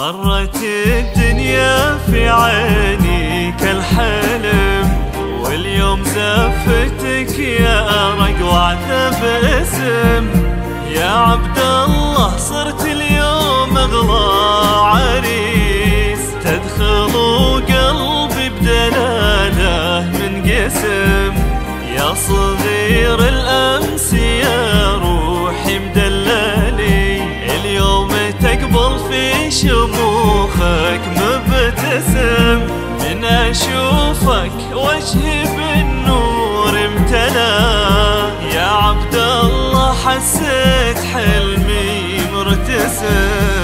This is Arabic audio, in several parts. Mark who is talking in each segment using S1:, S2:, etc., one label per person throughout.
S1: مرت الدنيا في عيني كالحلم، واليوم زفتك يا أرق وعتب اسم. يا عبد الله صرت اليوم أغلى عريس، تدخل قلبي بدلالة من قسم. يا صغير الأمس يا روحي مدللي، اليوم تقبل في شموخك مبتسم. من أشوفك وجهي بالنور امتلا، يا عبد الله حسيت حلمي مرتسم.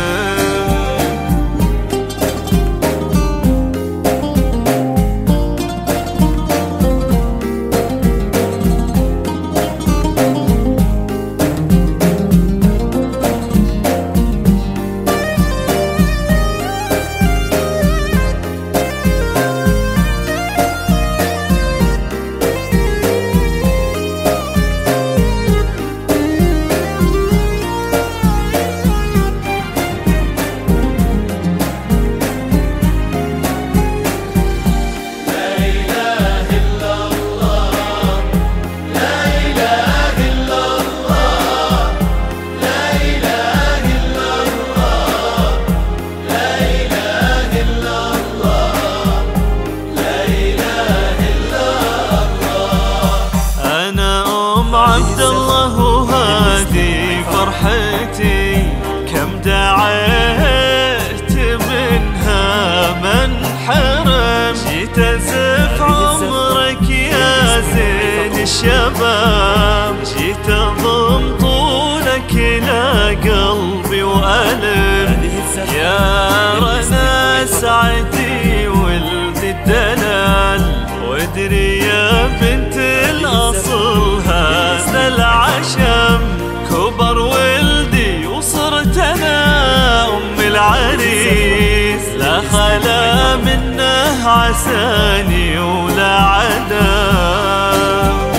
S1: عبد الله وهادي فرحتي، كم دعيت منها من حرم. جيت أزف عمرك يا زين الشباب، جيت أضم طولك إلى قلبي وألم. يا رنا سعدي ولد الدلال، وادري يا بنت الأصل هذا العشم. كبر ولدي وصرت أنا أم العريس، لا خلا منه عساني ولا عدم.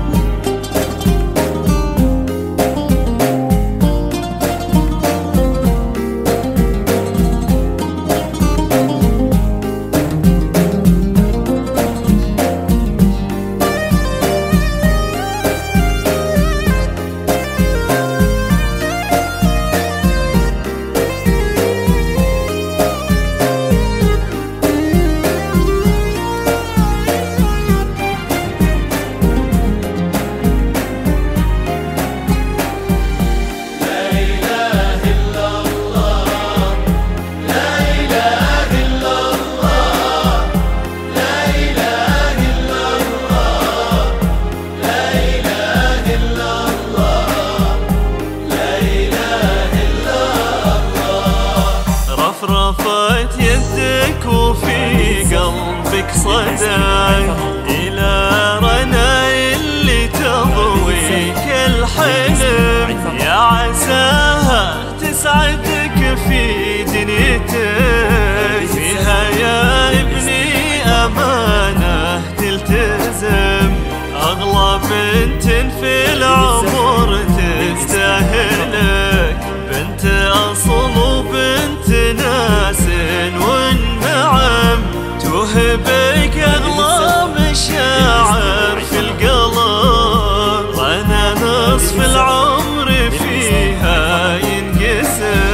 S1: رفرفت يدك وفي قلبك صدى، إلى رنا اللي تضويك الحلم. يا عساها تسعدك في دنيتك، فيها يا ابني أمانة تلتزم. أغلى بنت في العمر تستاهلك، بنت أصل وبنت ناس والنعم. توهبك أغلى مشاعر في القلب، أنا نصف العمر فيها ينقسم.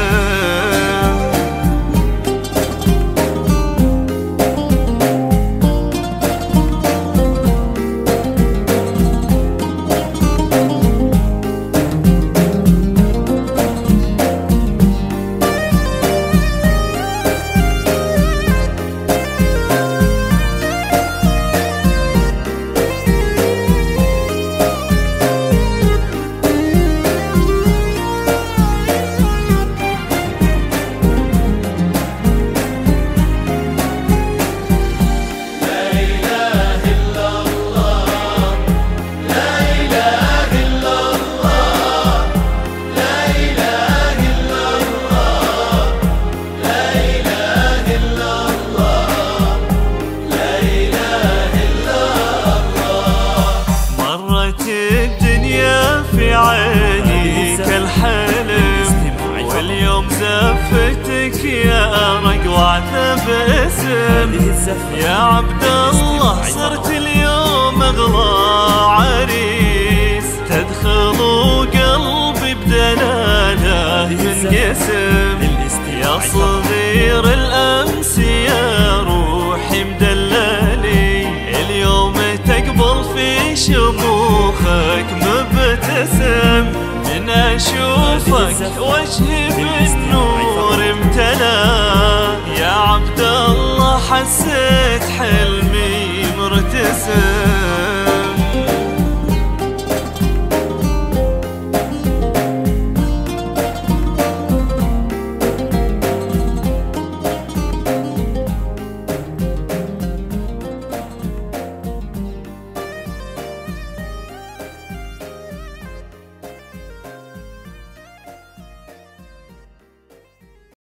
S1: عيني كالحلم، واليوم زفتك يا رقوع اسم. يا عبد الله صرت اليوم اغلى عريس، تدخل وقلبي بدلاله ينقسم. يا صغير الامس يا روحي مدللي، اليوم تقبل في شموخك مبتسم. من اشوفك وجهي بالنور امتلا، يا عبد الله حسيت حلمي مرتسم.